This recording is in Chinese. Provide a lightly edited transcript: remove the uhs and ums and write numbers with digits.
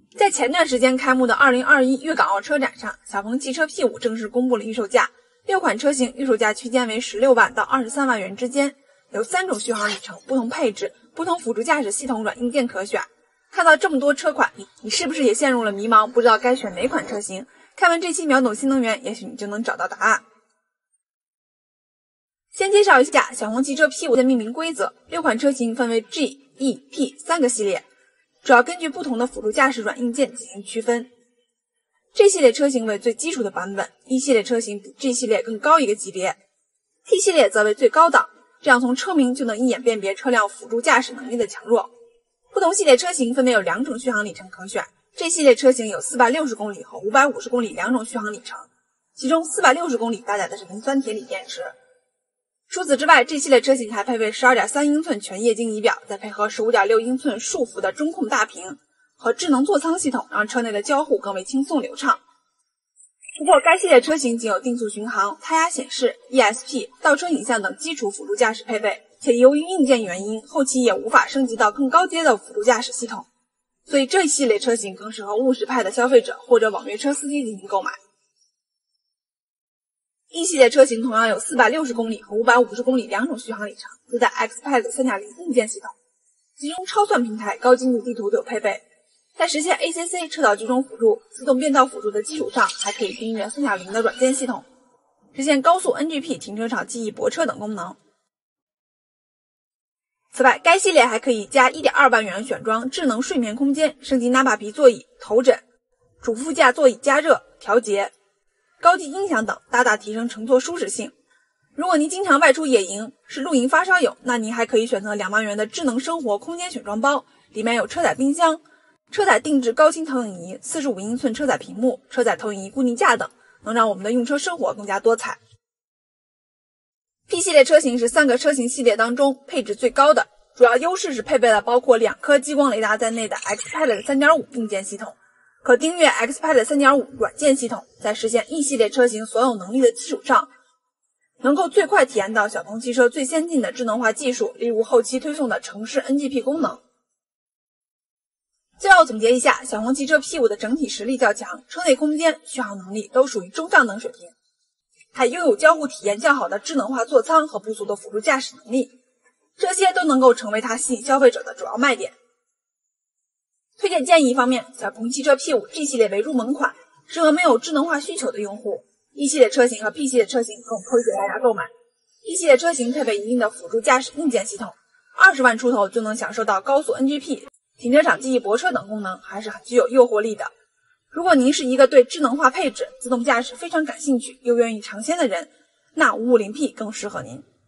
在前段时间开幕的2021粤港澳车展上，小鹏汽车 P5 正式公布了预售价，6款车型预售价区间为16万到23万元之间，有3种续航里程、不同配置、不同辅助驾驶系统软硬件可选。看到这么多车款，你是不是也陷入了迷茫，不知道该选哪款车型？看完这期秒懂新能源，也许你就能找到答案。先介绍一下小鹏汽车 P5 的命名规则，6款车型分为 G、E、P 3个系列，主要根据不同的辅助驾驶软硬件进行区分。G 系列车型为最基础的版本 ，E 系列车型比 G 系列更高一个级别 ，P 系列则为最高档，这样从车名就能一眼辨别车辆辅助驾驶能力的强弱。不同系列车型分别有2种续航里程可选，这系列车型有460公里和550公里2种续航里程，其中460公里搭载的是磷酸铁锂电池。除此之外，这系列车型还配备 12.3 英寸全液晶仪表，再配合 15.6 英寸竖幅的中控大屏和智能座舱系统，让车内的交互更为轻松流畅。不过该系列车型仅有定速巡航、胎压显示、ESP、倒车影像等基础辅助驾驶配备，且由于硬件原因，后期也无法升级到更高阶的辅助驾驶系统，所以这一系列车型更适合务实派的消费者或者网约车司机进行购买。E 系列车型同样有460公里和550公里2种续航里程，自带 Xpilot 3.0 硬件系统，其中超算平台、高精度地图都有配备。在实现 ACC 车道集中辅助、自动变道辅助的基础上，还可以订阅 3.0 的软件系统，实现高速 NGP 停车场记忆泊车等功能。此外，该系列还可以加 1.2 万元选装智能睡眠空间，升级纳巴皮座椅、头枕、主副驾座椅加热、调节、高级音响等，大大提升乘坐舒适性。如果您经常外出野营，是露营发烧友，那您还可以选择2万元的智能生活空间选装包，里面有车载冰箱、车载定制高清投影仪、45英寸车载屏幕、车载投影仪固定架等，能让我们的用车生活更加多彩。P 系列车型是3个车型系列当中配置最高的，主要优势是配备了包括2颗激光雷达在内的 Xpilot 3.5 硬件系统，可订阅 Xpilot 3.5 软件系统，在实现 E 系列车型所有能力的基础上，能够最快体验到小鹏汽车最先进的智能化技术，例如后期推送的城市 NGP 功能。最后总结一下，小鹏汽车 P5 的整体实力较强，车内空间、续航能力都属于中上等水平，还拥有交互体验较好的智能化座舱和不俗的辅助驾驶能力，这些都能够成为它吸引消费者的主要卖点。推荐建议方面，小鹏汽车 P5 G 系列为入门款，适合没有智能化需求的用户。E 系列车型和 P 系列车型更推荐大家购买。E 系列车型配备一定的辅助驾驶硬件系统，20万出头就能享受到高速 NGP、停车场记忆泊车等功能，还是很具有诱惑力的。如果您是一个对智能化配置、自动驾驶非常感兴趣又愿意尝鲜的人，那550P 更适合您。